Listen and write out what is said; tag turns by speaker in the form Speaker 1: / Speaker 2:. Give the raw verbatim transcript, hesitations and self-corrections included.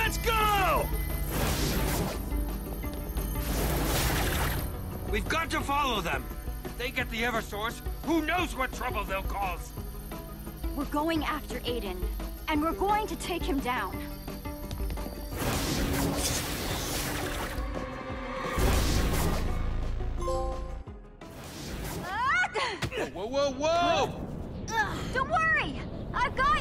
Speaker 1: Let's go! We've got to follow them. If they get the Eversource, who knows what trouble they'll cause?
Speaker 2: We're going after Aiden, and we're going to take him down.
Speaker 1: Whoa, whoa, whoa!
Speaker 2: Don't worry! I've got